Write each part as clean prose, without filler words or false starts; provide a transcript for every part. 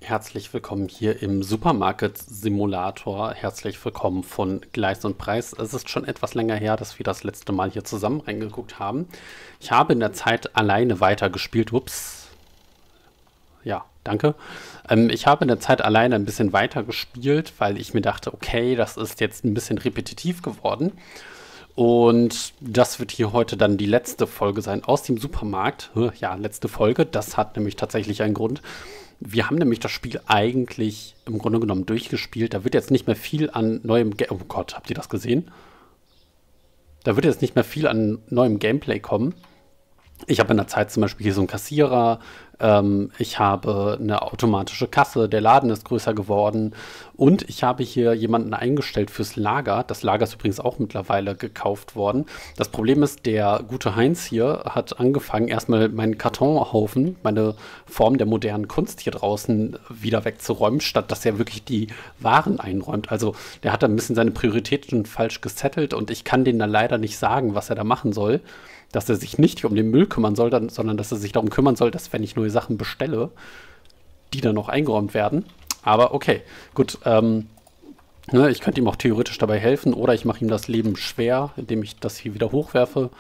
herzlich willkommen hier im Supermarket Simulator. Herzlich willkommen von Gleis und Preis. Es ist schon etwas länger her, dass wir das letzte Mal hier zusammen reingeguckt haben. Ich habe in der Zeit alleine weitergespielt. Ups. Ja, danke. Ich habe in der Zeit alleine ein bisschen weitergespielt, weil ich mir dachte, okay, das ist jetzt ein bisschen repetitiv geworden. Und das wird hier heute dann die letzte Folge sein aus dem Supermarkt. Ja, letzte Folge. Das hat nämlich tatsächlich einen Grund. Wir haben nämlich das Spiel eigentlich im Grunde genommen durchgespielt. Da wird jetzt nicht mehr viel an neuem Oh Gott, habt ihr das gesehen? Da wird jetzt nicht mehr viel an neuem Gameplay kommen. Ich habe in der Zeit zum Beispiel hier so einen Kassierer, ich habe eine automatische Kasse, der Laden ist größer geworden und ich habe hier jemanden eingestellt fürs Lager. Das Lager ist übrigens auch mittlerweile gekauft worden. Das Problem ist, der gute Heinz hier hat angefangen, erstmal meinen Kartonhaufen, meine Form der modernen Kunst hier draußen wieder wegzuräumen, statt dass er wirklich die Waren einräumt. Also der hat da ein bisschen seine Prioritäten falsch gesettelt und ich kann denen da leider nicht sagen, was er da machen soll. Dass er sich nicht um den Müll kümmern soll, sondern dass er sich darum kümmern soll, dass, wenn ich neue Sachen bestelle, die dann noch eingeräumt werden. Aber okay, gut. Ich könnte ihm auch theoretisch dabei helfen oder ich mache ihm das Leben schwer, indem ich das hier wieder hochwerfe.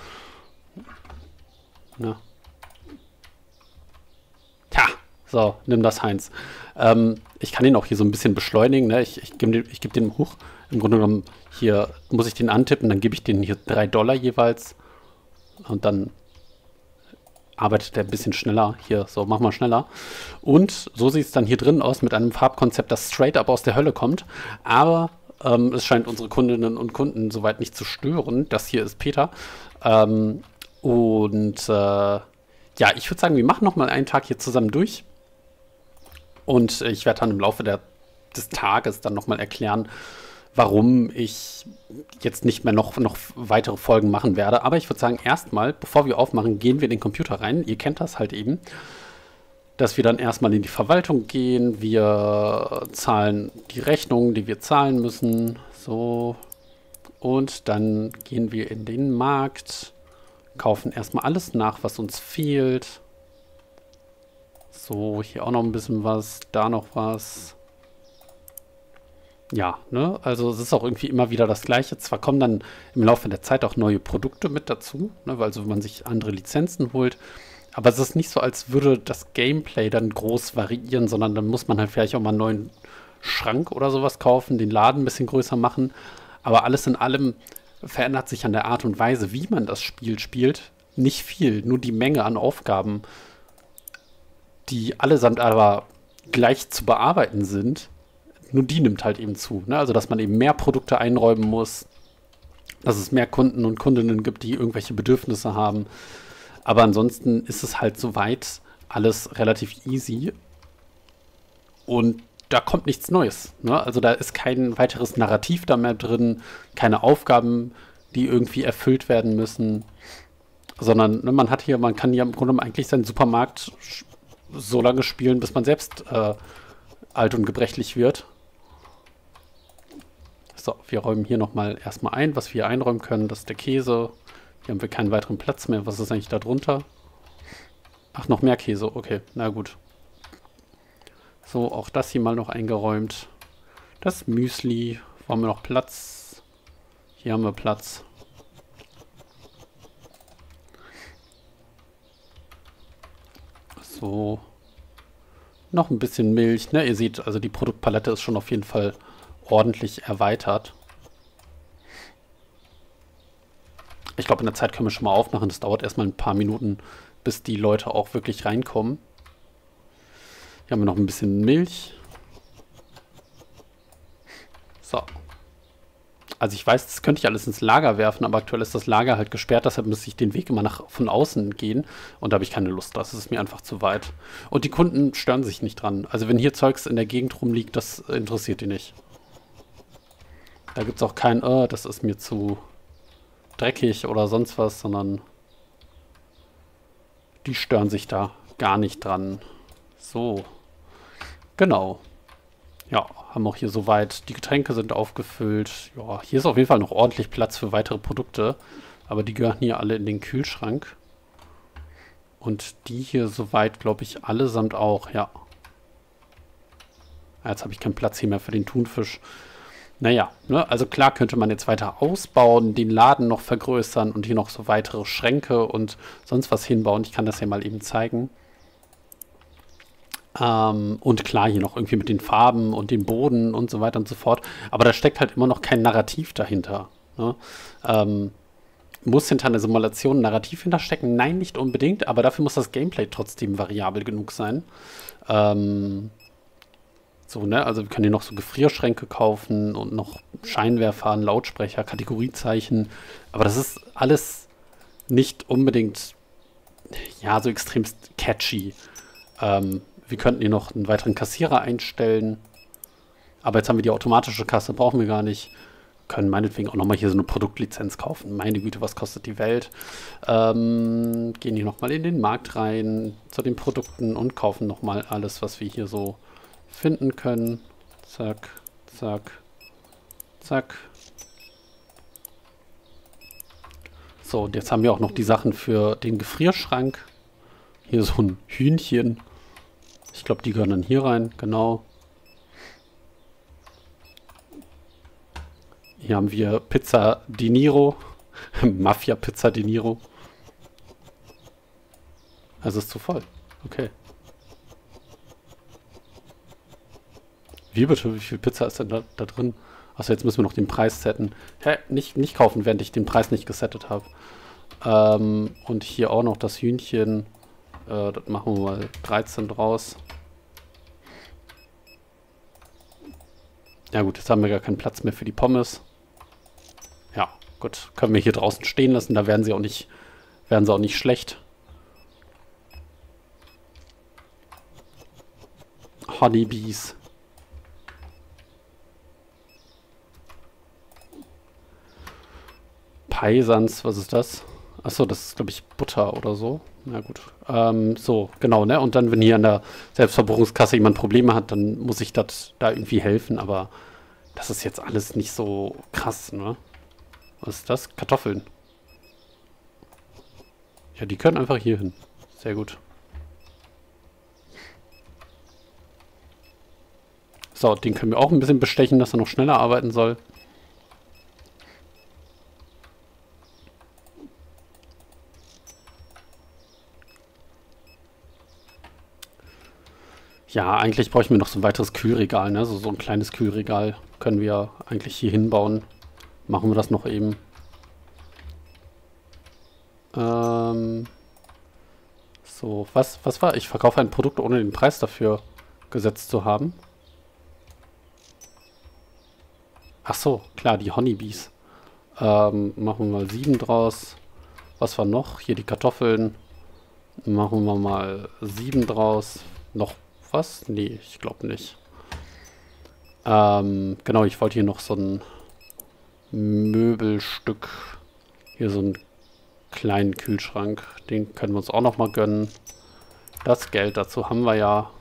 Na. Tja, so, nimm das, Heinz. Ich kann ihn auch hier so ein bisschen beschleunigen. Ne? Ich geb den hoch. Im Grunde genommen, hier muss ich den antippen, dann gebe ich den hier $3 jeweils. Und dann arbeitet er ein bisschen schneller. Hier, so, mach mal schneller. Und so sieht es dann hier drin aus mit einem Farbkonzept, das straight up aus der Hölle kommt. Aber es scheint unsere Kundinnen und Kunden soweit nicht zu stören. Das hier ist Peter. Ja, ich würde sagen, wir machen noch mal einen Tag hier zusammen durch. Und ich werde dann im Laufe des Tages dann noch mal erklären, warum ich jetzt nicht mehr noch weitere Folgen machen werde. Aber ich würde sagen, erstmal, bevor wir aufmachen, gehen wir in den Computer rein. Ihr kennt das halt eben, dass wir dann erstmal in die Verwaltung gehen. Wir zahlen die Rechnungen, die wir zahlen müssen. So. Und dann gehen wir in den Markt, kaufen erstmal alles nach, was uns fehlt. So, hier auch noch ein bisschen was, da noch was. Ja, ne, also es ist auch irgendwie immer wieder das Gleiche. Zwar kommen dann im Laufe der Zeit auch neue Produkte mit dazu, ne, weil so man sich andere Lizenzen holt, aber es ist nicht so, als würde das Gameplay dann groß variieren, sondern dann muss man halt vielleicht auch mal einen neuen Schrank oder sowas kaufen, den Laden ein bisschen größer machen, aber alles in allem verändert sich an der Art und Weise, wie man das Spiel spielt, nicht viel, nur die Menge an Aufgaben, die allesamt aber gleich zu bearbeiten sind. Nur die nimmt halt eben zu. Ne? Also, dass man eben mehr Produkte einräumen muss, dass es mehr Kunden und Kundinnen gibt, die irgendwelche Bedürfnisse haben. Aber ansonsten ist es halt soweit alles relativ easy. Und da kommt nichts Neues. Ne? Also, da ist kein weiteres Narrativ da mehr drin, keine Aufgaben, die irgendwie erfüllt werden müssen. Sondern ne, man kann hier im Grunde genommen eigentlich seinen Supermarkt so lange spielen, bis man selbst alt und gebrechlich wird. So, wir räumen hier nochmal erstmal ein, was wir einräumen können. Das ist der Käse. Hier haben wir keinen weiteren Platz mehr. Was ist eigentlich da drunter? Ach, noch mehr Käse. Okay, na gut. So, auch das hier mal noch eingeräumt. Das Müsli. Wo haben wir noch Platz? Hier haben wir Platz. So. Noch ein bisschen Milch. Ne? Ihr seht, also die Produktpalette ist schon auf jeden Fall ordentlich erweitert. Ich glaube, in der Zeit können wir schon mal aufmachen. Das dauert erstmal ein paar Minuten, bis die Leute auch wirklich reinkommen. Hier haben wir noch ein bisschen Milch. So. Also ich weiß, das könnte ich alles ins Lager werfen, aber aktuell ist das Lager halt gesperrt, deshalb muss ich den Weg immer von außen gehen und da habe ich keine Lust drauf. Das ist mir einfach zu weit. Und die Kunden stören sich nicht dran. Also wenn hier Zeugs in der Gegend rumliegt, das interessiert die nicht. Da gibt es auch kein, das ist mir zu dreckig oder sonst was, sondern die stören sich da gar nicht dran. So, genau. Ja, haben auch hier soweit, die Getränke sind aufgefüllt. Ja, hier ist auf jeden Fall noch ordentlich Platz für weitere Produkte, aber die gehören hier alle in den Kühlschrank. Und die hier soweit, glaube ich, allesamt auch, ja. Jetzt habe ich keinen Platz hier mehr für den Thunfisch. Naja, ne, also klar könnte man jetzt weiter ausbauen, den Laden noch vergrößern und hier noch so weitere Schränke und sonst was hinbauen. Ich kann das ja mal eben zeigen. Und klar, hier noch irgendwie mit den Farben und dem Boden und so weiter und so fort. Aber da steckt halt immer noch kein Narrativ dahinter. Ne? Muss hinter einer Simulation ein Narrativ hinterstecken? Nein, nicht unbedingt, aber dafür muss das Gameplay trotzdem variabel genug sein. So, ne, also wir können hier noch so Gefrierschränke kaufen und noch Scheinwerfer, Lautsprecher, Kategoriezeichen. Aber das ist alles nicht unbedingt, ja, so extremst catchy. Wir könnten hier noch einen weiteren Kassierer einstellen. Aber jetzt haben wir die automatische Kasse, brauchen wir gar nicht. Können meinetwegen auch nochmal hier so eine Produktlizenz kaufen. Meine Güte, was kostet die Welt? Gehen hier nochmal in den Markt rein zu den Produkten und kaufen nochmal alles, was wir hier so finden können. Zack, zack, zack. So, und jetzt haben wir auch noch die Sachen für den Gefrierschrank. Hier so ein Hühnchen. Ich glaube, die gehören dann hier rein, genau. Hier haben wir Pizza Di Niro. Mafia Pizza Di Niro. Also ist zu voll. Okay. Wie bitte? Wie viel Pizza ist denn da drin? Achso, jetzt müssen wir noch den Preis setten. Hä? Nicht kaufen, während ich den Preis nicht gesettet habe. Und hier auch noch das Hühnchen. Das machen wir mal 13 draus. Ja gut, jetzt haben wir gar keinen Platz mehr für die Pommes. Ja, gut. Können wir hier draußen stehen lassen. Da werden sie auch nicht schlecht. Honeybees. Paisans, was ist das? Achso, das ist, glaube ich, Butter oder so. Na gut. So, genau, ne? Und dann, wenn hier an der Selbstverbrauchungskasse jemand Probleme hat, dann muss ich das da irgendwie helfen. Aber das ist jetzt alles nicht so krass, ne? Was ist das? Kartoffeln. Ja, die können einfach hier hin. Sehr gut. So, den können wir auch ein bisschen bestechen, dass er noch schneller arbeiten soll. Ja, eigentlich bräuchten wir noch so ein weiteres Kühlregal, ne? So ein kleines Kühlregal können wir eigentlich hier hinbauen. Machen wir das noch eben. So, was war? Ich verkaufe ein Produkt, ohne den Preis dafür gesetzt zu haben. Ach so, klar, die Honeybees. Machen wir mal 7 draus. Was war noch? Hier die Kartoffeln. Machen wir mal 7 draus. Noch was? Nee, ich glaube nicht. Genau, ich wollte hier noch so ein Möbelstück. Hier so einen kleinen Kühlschrank. Den können wir uns auch noch mal gönnen. Das Geld dazu haben wir ja.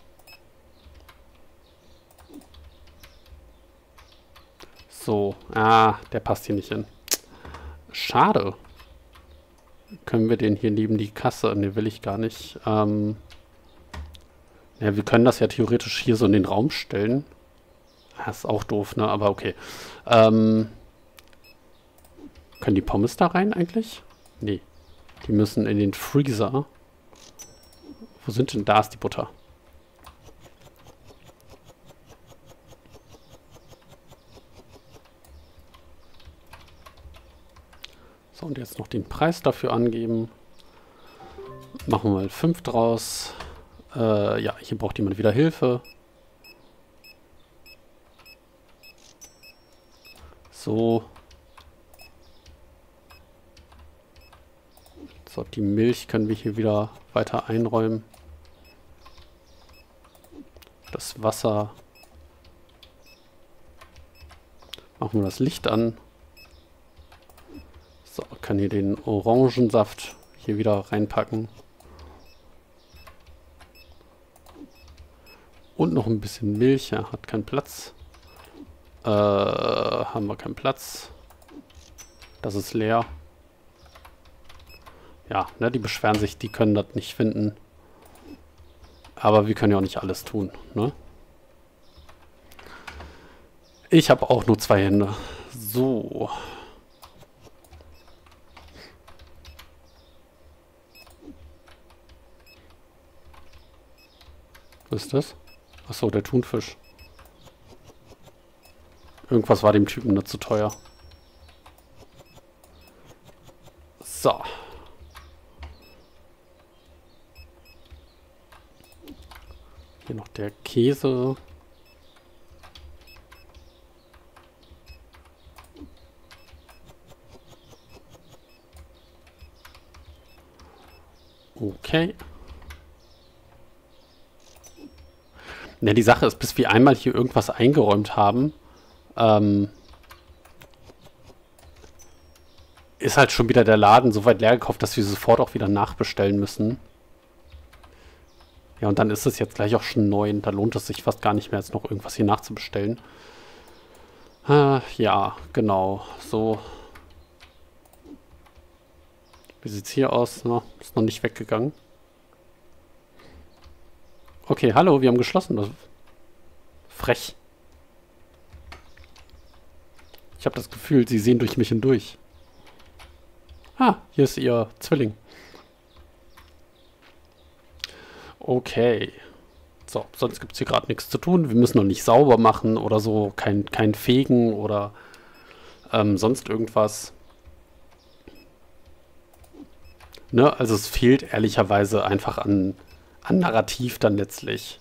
So, der passt hier nicht hin. Schade. Können wir den hier neben die Kasse? Ne, will ich gar nicht. Ja, wir können das ja theoretisch hier so in den Raum stellen. Das ist auch doof, ne? Aber okay. Können die Pommes da rein eigentlich? Nee. Die müssen in den Freezer. Wo sind denn? Da ist die Butter. So, und jetzt noch den Preis dafür angeben. Machen wir mal 5 draus. Ja, hier braucht jemand wieder Hilfe. So. So, die Milch können wir hier wieder weiter einräumen. Das Wasser. Machen wir das Licht an. So, kann hier den Orangensaft hier wieder reinpacken. Und noch ein bisschen Milch. Ja, hat keinen Platz. Haben wir keinen Platz. Das ist leer. Ja, ne, die beschweren sich, die können das nicht finden. Aber wir können ja auch nicht alles tun, ne? Ich habe auch nur 2 Hände. So. Was ist das? Achso, der Thunfisch. Irgendwas war dem Typen nicht zu teuer. So. Hier noch der Käse. Okay. Ne, die Sache ist, bis wir einmal hier irgendwas eingeräumt haben, ist halt schon wieder der Laden so weit leer gekauft, dass wir sofort auch wieder nachbestellen müssen. Ja, und dann ist es jetzt gleich auch schon 9. Da lohnt es sich fast gar nicht mehr, jetzt noch irgendwas hier nachzubestellen. Ja, genau. So. Wie sieht's hier aus? Na, ist noch nicht weggegangen. Okay, hallo, wir haben geschlossen. Frech. Ich habe das Gefühl, sie sehen durch mich hindurch. Ah, hier ist ihr Zwilling. Okay. So, sonst gibt es hier gerade nichts zu tun. Wir müssen noch nicht sauber machen oder so. Kein Fegen oder sonst irgendwas. Ne? Also es fehlt ehrlicherweise einfach an Narrativ dann letztlich.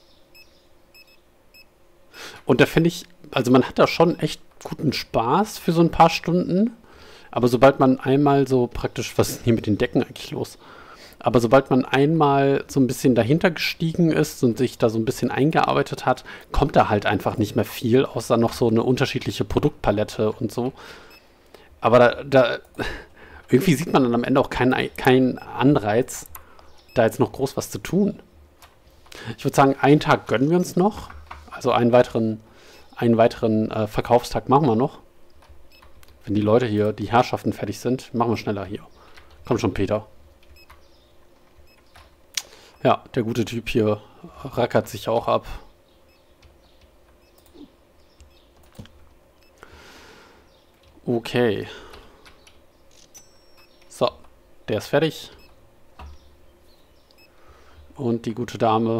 Und da finde ich, also man hat da schon echt guten Spaß für so ein paar Stunden. Aber sobald man einmal so praktisch, was ist hier mit den Decken eigentlich los? Aber sobald man einmal so ein bisschen dahinter gestiegen ist und sich da so ein bisschen eingearbeitet hat, kommt da halt einfach nicht mehr viel, außer noch so eine unterschiedliche Produktpalette und so. Aber irgendwie sieht man dann am Ende auch keinen Anreiz, da jetzt noch groß was zu tun. Ich würde sagen, einen Tag gönnen wir uns noch. Also einen weiteren Verkaufstag machen wir noch. Wenn die Leute hier, die Herrschaften fertig sind, machen wir schneller hier. Komm schon, Peter. Ja, der gute Typ hier rackert sich auch ab. Okay. So, der ist fertig. Und die gute Dame.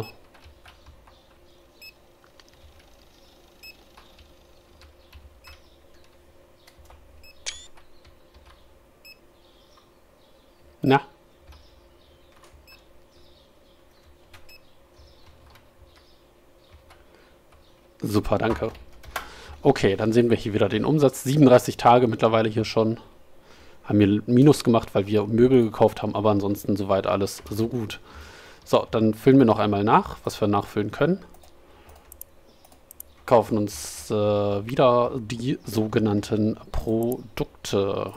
Na? Super, danke. Okay, dann sehen wir hier wieder den Umsatz. 37 Tage mittlerweile hier schon. Haben wir Minus gemacht, weil wir Möbel gekauft haben, aber ansonsten soweit alles so gut. So, dann füllen wir noch einmal nach, was wir nachfüllen können. Kaufen uns wieder die sogenannten Produkte.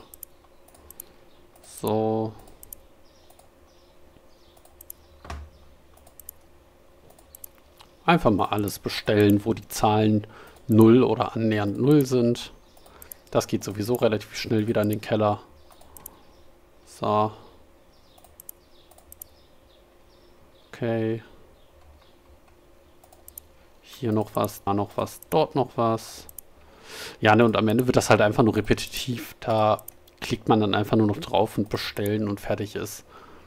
So. Einfach mal alles bestellen, wo die Zahlen 0 oder annähernd 0 sind. Das geht sowieso relativ schnell wieder in den Keller. So. Okay. Hier noch was, da noch was, dort noch was. Ja, ne, und am Ende wird das halt einfach nur repetitiv. Da klickt man dann einfach nur noch drauf und bestellen und fertig ist.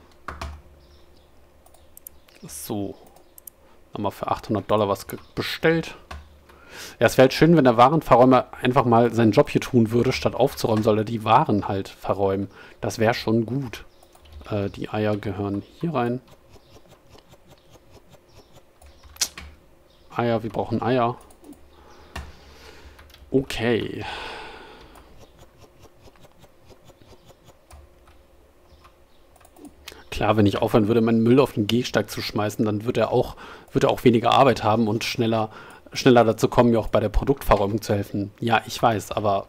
So. Nochmal für $800 was bestellt. Ja, es wäre halt schön, wenn der Warenverräumer einfach mal seinen Job hier tun würde, statt aufzuräumen, soll er die Waren halt verräumen. Das wäre schon gut. Die Eier gehören hier rein. Eier, wir brauchen Eier. Okay. Klar, wenn ich aufhören würde, meinen Müll auf den Gehsteig zu schmeißen, dann wird er auch weniger Arbeit haben und schneller dazu kommen, mir auch bei der Produktverräumung zu helfen. Ja, ich weiß, aber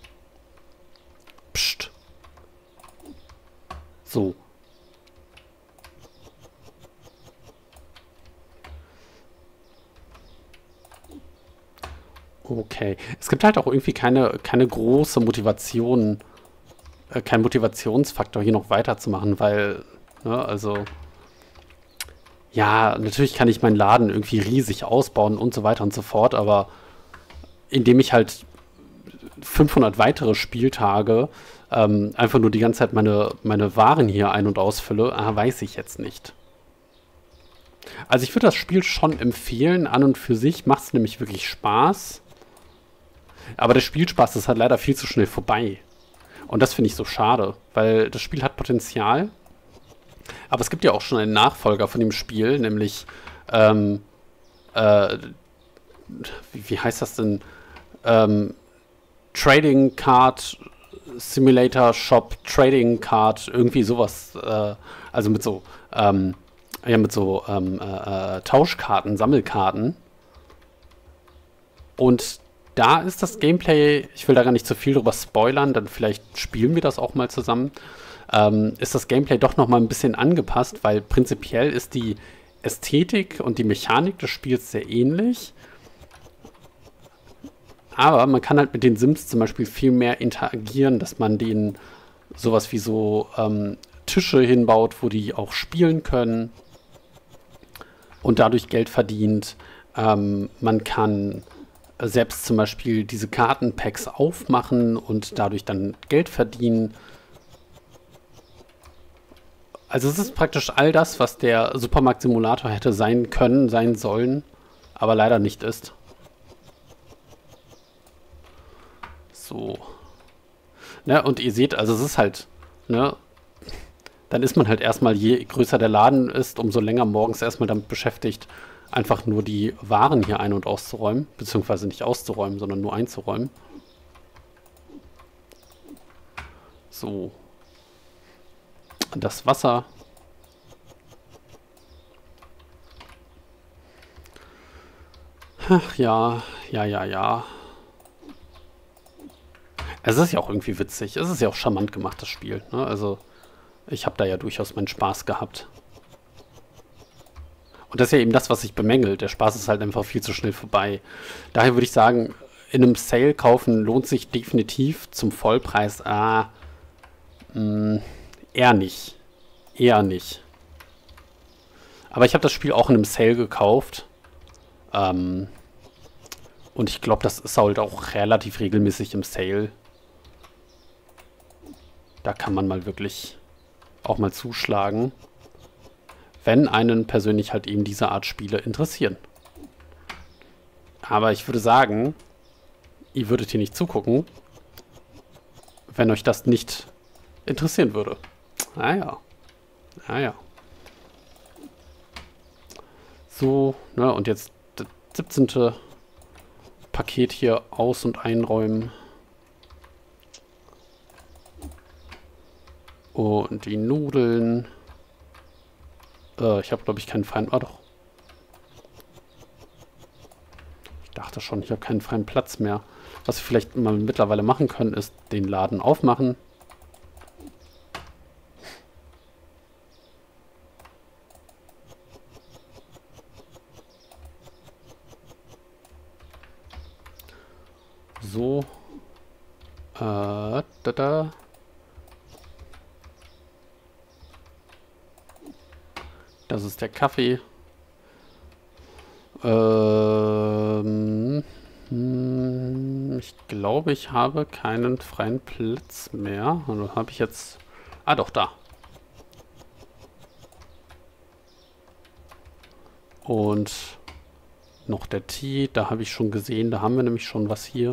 pst. So. Okay. Es gibt halt auch irgendwie keine große Motivation, kein Motivationsfaktor, hier noch weiterzumachen, weil, ne, also, ja, natürlich kann ich meinen Laden irgendwie riesig ausbauen und so weiter und so fort, aber indem ich halt 500 weitere Spieltage einfach nur die ganze Zeit meine Waren hier ein- und ausfülle, weiß ich jetzt nicht. Also ich würde das Spiel schon empfehlen, an und für sich macht es nämlich wirklich Spaß. Aber der Spielspaß ist halt leider viel zu schnell vorbei. Und das finde ich so schade, weil das Spiel hat Potenzial. Aber es gibt ja auch schon einen Nachfolger von dem Spiel, nämlich, wie heißt das denn? Trading Card Simulator Shop Trading Card, irgendwie sowas. Also mit so, Tauschkarten, Sammelkarten. Und da ist das Gameplay, ich will da gar nicht zu viel drüber spoilern, dann vielleicht spielen wir das auch mal zusammen, ist das Gameplay doch noch mal ein bisschen angepasst, weil prinzipiell ist die Ästhetik und die Mechanik des Spiels sehr ähnlich. Aber man kann halt mit den Sims zum Beispiel viel mehr interagieren, dass man denen sowas wie so Tische hinbaut, wo die auch spielen können und dadurch Geld verdient. Man kann selbst zum Beispiel diese Kartenpacks aufmachen und dadurch dann Geld verdienen. Also es ist praktisch all das, was der Supermarkt-Simulator hätte sein können, sein sollen, aber leider nicht ist. So. Ne, und ihr seht, also es ist halt, ne, dann ist man halt erstmal, je größer der Laden ist, umso länger morgens erstmal damit beschäftigt, einfach nur die Waren hier ein- und auszuräumen, beziehungsweise nicht auszuräumen, sondern nur einzuräumen. So. Das Wasser. Ach ja, ja. Es ist ja auch irgendwie witzig. Es ist ja auch charmant gemacht, das Spiel. Ne? Also, ich habe da ja durchaus meinen Spaß gehabt. Und das ist ja eben das, was ich bemängel. Der Spaß ist halt einfach viel zu schnell vorbei. Daher würde ich sagen, in einem Sale kaufen lohnt sich definitiv zum Vollpreis. Eher nicht. Eher nicht. Aber ich habe das Spiel auch in einem Sale gekauft. Und ich glaube, das ist halt auch relativ regelmäßig im Sale. Da kann man mal wirklich auch mal zuschlagen, wenn einen persönlich halt eben diese Art Spiele interessieren. Aber ich würde sagen, ihr würdet hier nicht zugucken, wenn euch das nicht interessieren würde. Naja. So, ne, und jetzt das 17. Paket hier aus- und einräumen. Und die Nudeln. Ich habe, glaube ich, keinen freien... Ah, doch. Ich dachte schon, ich habe keinen freien Platz mehr. Was wir vielleicht mal mittlerweile machen können, ist den Laden aufmachen. So. Da. Das ist der Kaffee. Ich glaube, ich habe keinen freien Platz mehr. Oder habe ich jetzt... Ah, doch, da. Und noch der Tee. Da habe ich schon gesehen. Da haben wir nämlich schon was hier.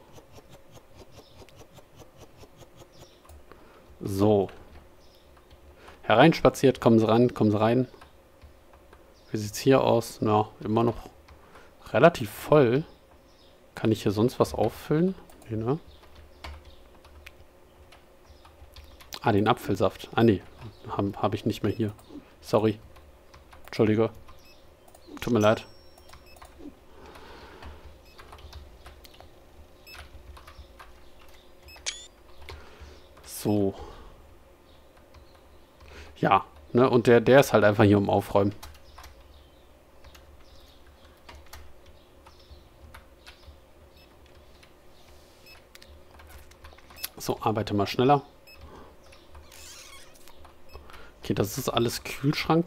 So. Hereinspaziert. Kommen Sie ran. Kommen Sie rein. Wie sieht es hier aus? Na, immer noch relativ voll. Kann ich hier sonst was auffüllen? Nee, ne? Ah, den Apfelsaft. Ah, nee. Hab ich nicht mehr hier. Sorry. Entschuldige. Tut mir leid. So. Ja, ne? Und der ist halt einfach hier um Aufräumen. So, arbeite mal schneller. Okay, das ist alles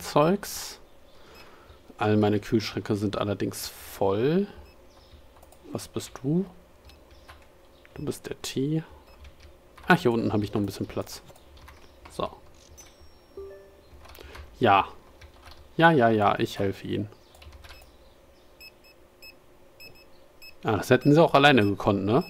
Kühlschrankzeugs. All meine Kühlschränke sind allerdings voll. Was bist du? Du bist der T. Ah, hier unten habe ich noch ein bisschen Platz. So. Ja. Ja, ja, ja, ich helfe Ihnen. Ah, das hätten sie auch alleine gekonnt, ne?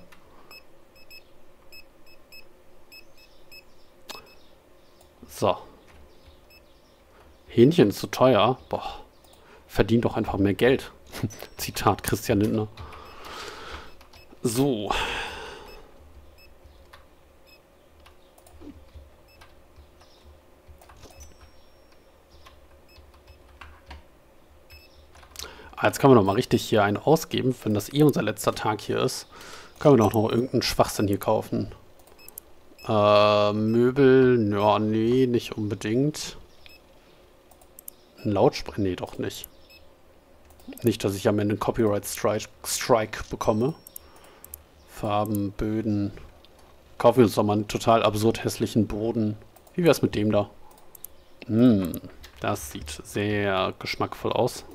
So. Hähnchen ist zu teuer. Boah. Verdient doch einfach mehr Geld. Zitat Christian Lindner. So. Jetzt können wir noch mal richtig hier einen ausgeben. Wenn das eh unser letzter Tag hier ist, können wir doch noch irgendeinen Schwachsinn hier kaufen. Möbel, ja, nee, nicht unbedingt. Ein Lautsprecher, nee, doch nicht. Nicht, dass ich am Ende einen Copyright-Strike bekomme. Farben, Böden. Kaufen wir uns doch mal einen total absurd hässlichen Boden. Wie wär's mit dem da? Das sieht sehr geschmackvoll aus.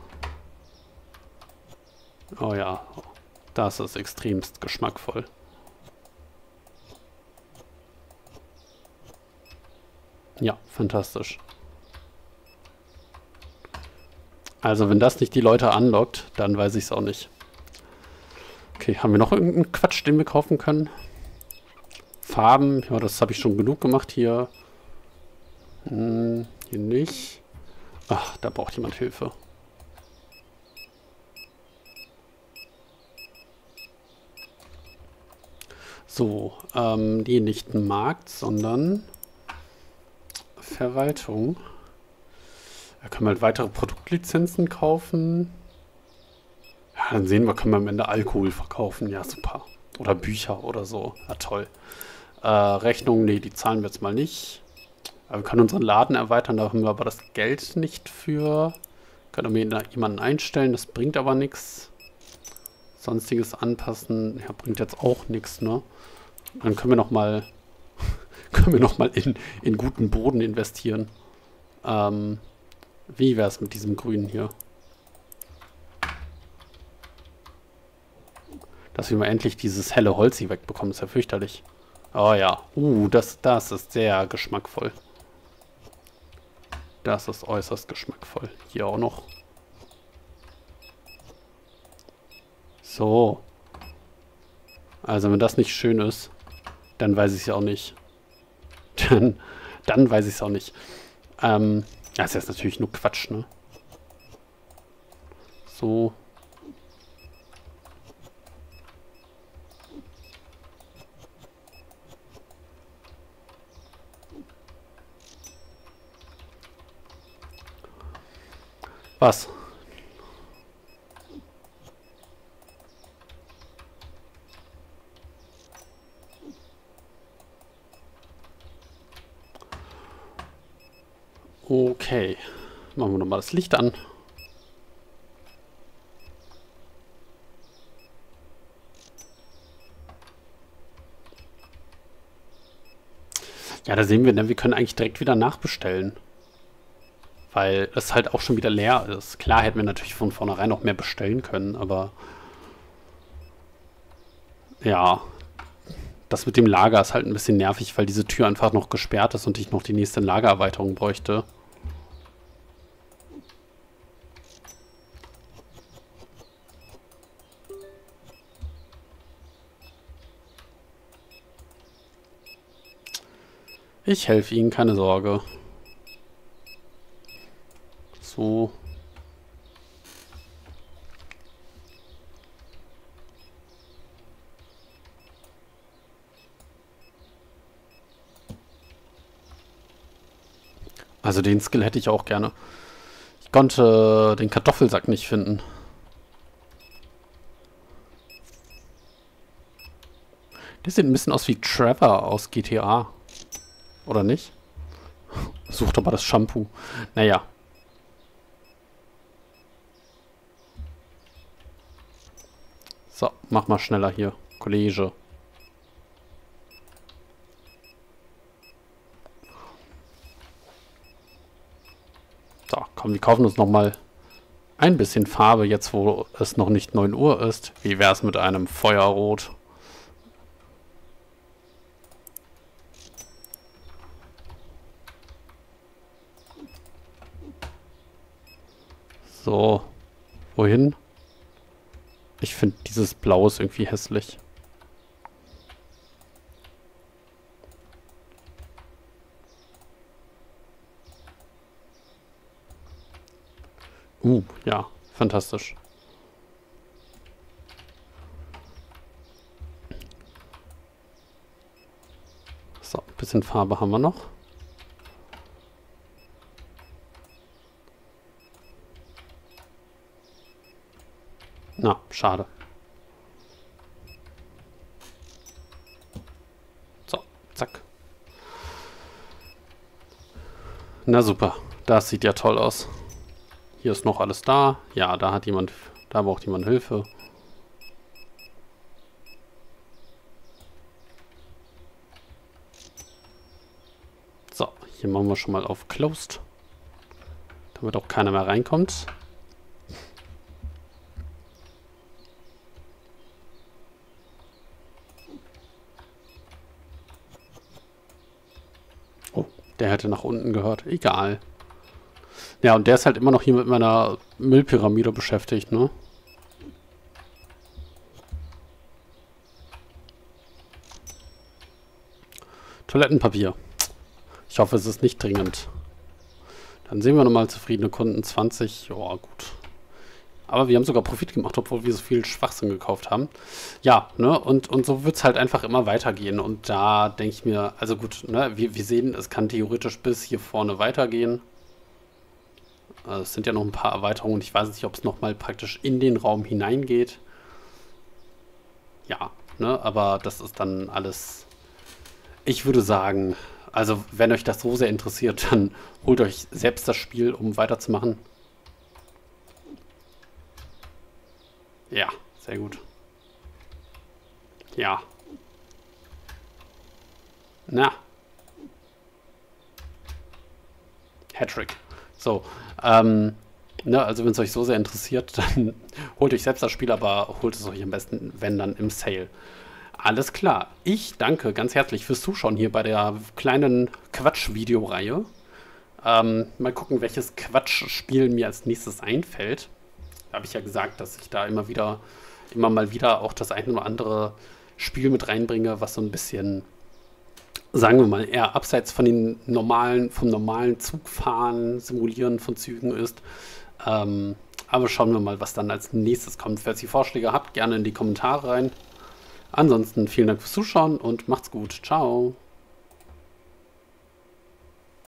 Oh ja, das ist extremst geschmackvoll. Ja, fantastisch. Also, wenn das nicht die Leute anlockt, dann weiß ich es auch nicht. Okay, haben wir noch irgendeinen Quatsch, den wir kaufen können? Farben, ja, das habe ich schon genug gemacht hier. Hier nicht. Ach, da braucht jemand Hilfe. So, die nicht Markt, sondern Verwaltung. Da können wir halt weitere Produktlizenzen kaufen. Ja, dann sehen wir, können wir am Ende Alkohol verkaufen. Ja, super. Oder Bücher oder so. Ja, toll. Rechnungen, nee, die zahlen wir jetzt mal nicht. Aber wir können unseren Laden erweitern, da haben wir aber das Geld nicht für. Können wir jemanden einstellen, das bringt aber nichts. Sonstiges anpassen, ja, bringt jetzt auch nichts, ne? Dann können wir noch mal in guten Boden investieren. Wie wäre es mit diesem Grün hier? Dass wir mal endlich dieses helle Holz hier wegbekommen, ist ja fürchterlich. Oh ja. Das ist sehr geschmackvoll. Das ist äußerst geschmackvoll. Hier auch noch. So. Also wenn das nicht schön ist, dann weiß ich es ja auch nicht. Dann weiß ich es auch nicht. Das ist jetzt natürlich nur Quatsch, ne? So. Was? Okay. Machen wir nochmal das Licht an. Ja, da sehen wir, ne, wir können eigentlich direkt wieder nachbestellen. Weil es halt auch schon wieder leer ist. Klar hätten wir natürlich von vornherein noch mehr bestellen können, aber ja, das mit dem Lager ist halt ein bisschen nervig, weil diese Tür einfach noch gesperrt ist und ich noch die nächste Lagererweiterung bräuchte. Ich helfe Ihnen, keine Sorge. So. Also den Skill hätte ich auch gerne. Ich konnte den Kartoffelsack nicht finden. Der sieht ein bisschen aus wie Trevor aus GTA. Oder nicht? Sucht aber das Shampoo. Naja. So, mach mal schneller hier. Kollege. So, komm, wir kaufen uns nochmal Ein bisschen Farbe, jetzt wo es noch nicht 9 Uhr ist. Wie wäre es mit einem Feuerrot? So, wohin? Ich finde dieses Blau ist irgendwie hässlich. Ja, fantastisch. So, ein bisschen Farbe haben wir noch. Na, schade. So, zack. Na super, das sieht ja toll aus. Hier ist noch alles da. Ja, da braucht jemand Hilfe. So, hier machen wir schon mal auf Closed, damit auch keiner mehr reinkommt. Oh, der hätte nach unten gehört. Egal. Ja, und der ist halt immer noch hier mit meiner Müllpyramide beschäftigt, ne? Toilettenpapier. Ich hoffe, es ist nicht dringend. Dann sehen wir nochmal zufriedene Kunden. 20. Ja, gut. Aber wir haben sogar Profit gemacht, obwohl wir so viel Schwachsinn gekauft haben. Ja, ne? Und so wird es halt einfach immer weitergehen. Und da denke ich mir, also gut, ne? Wir sehen, es kann theoretisch bis hier vorne weitergehen. Es sind ja noch ein paar Erweiterungen. Ich weiß nicht, ob es nochmal praktisch in den Raum hineingeht. Ja, ne? Aber das ist dann alles... Ich würde sagen, also wenn euch das so sehr interessiert, dann holt euch selbst das Spiel, um weiterzumachen. Ja, sehr gut. Ja. Na. Hattrick. So, ne, also wenn es euch so sehr interessiert, dann holt euch selbst das Spiel, aber holt es euch am besten, wenn dann im Sale. Alles klar. Ich danke ganz herzlich fürs Zuschauen hier bei der kleinen Quatsch-Videoreihe. Mal gucken, welches Quatschspiel mir als nächstes einfällt. Da habe ich ja gesagt, dass ich da immer mal wieder auch das eine oder andere Spiel mit reinbringe, was so ein bisschen, sagen wir mal, eher abseits vom normalen Zugfahren, Simulieren von Zügen ist. Aber schauen wir mal, was dann als nächstes kommt. Falls ihr Vorschläge habt, gerne in die Kommentare rein. Ansonsten vielen Dank fürs Zuschauen und macht's gut. Ciao.